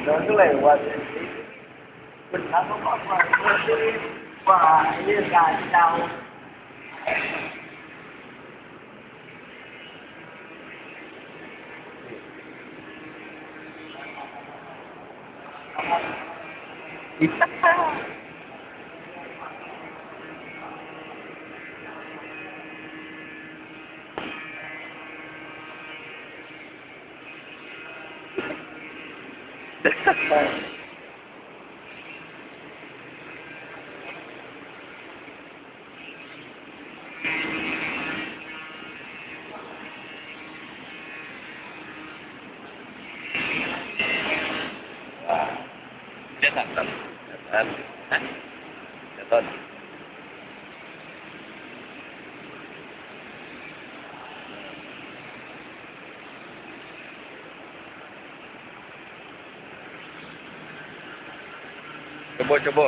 itu lewat. Benar kok masih wah ini kacau. Dia santan. Jatuh. Coba.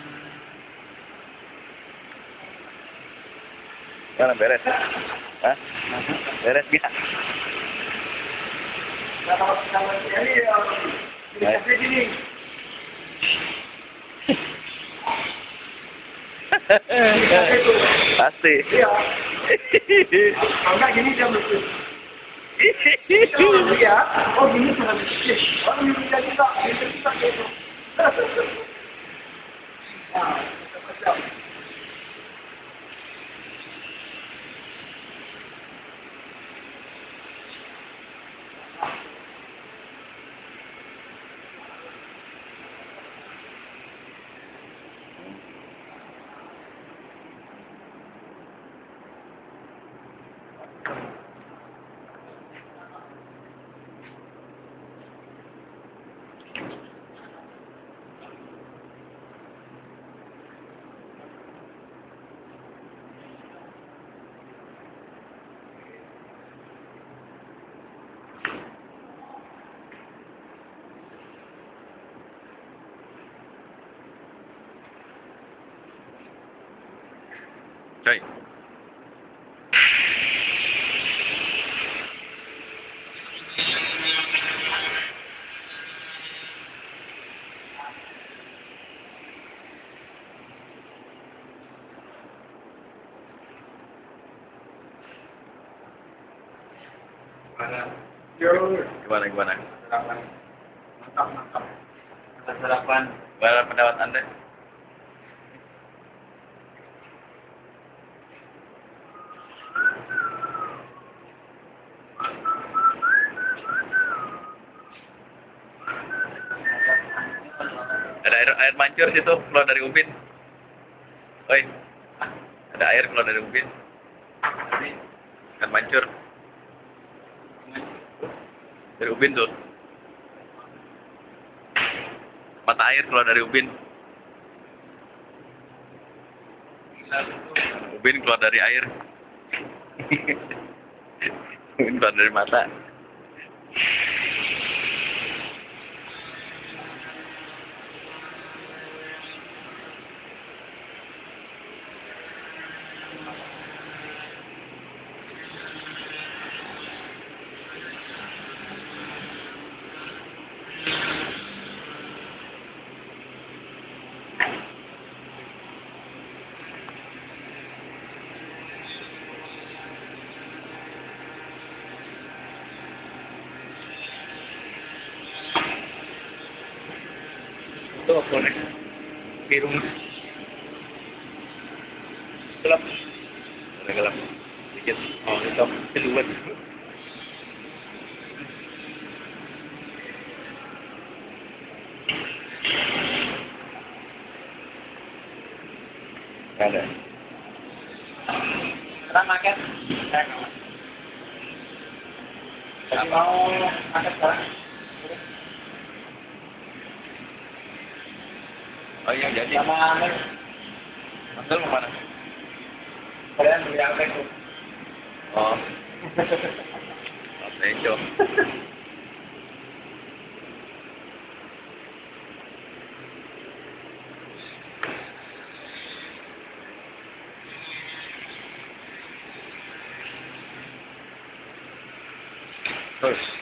Mana beres? Hah? Beres gak? Kalau ini gini. Pasti. Iya. Kalau nggak gini dia mesti. Iya. Oh gini cara mesti. Oh ini bisa kita gitu. Nah, macam. Coy. Gimana? Mantap. Sarapan. Gimana pendapat Anda? Ada air mancur situ keluar dari ubin. Oi, ada air keluar dari ubin. Air mancur. Dari ubin tuh. Mata air keluar dari ubin. Ubin keluar dari air. Ubin keluar dari mata. Itu boleh di rumah gelap dikit. Oh itu keluar ada Kita makan. Jadi mau makan sekarang. oh iya jadi Sama Abdul mau mana? kalian beli apa itu? Oh Bejo. Terus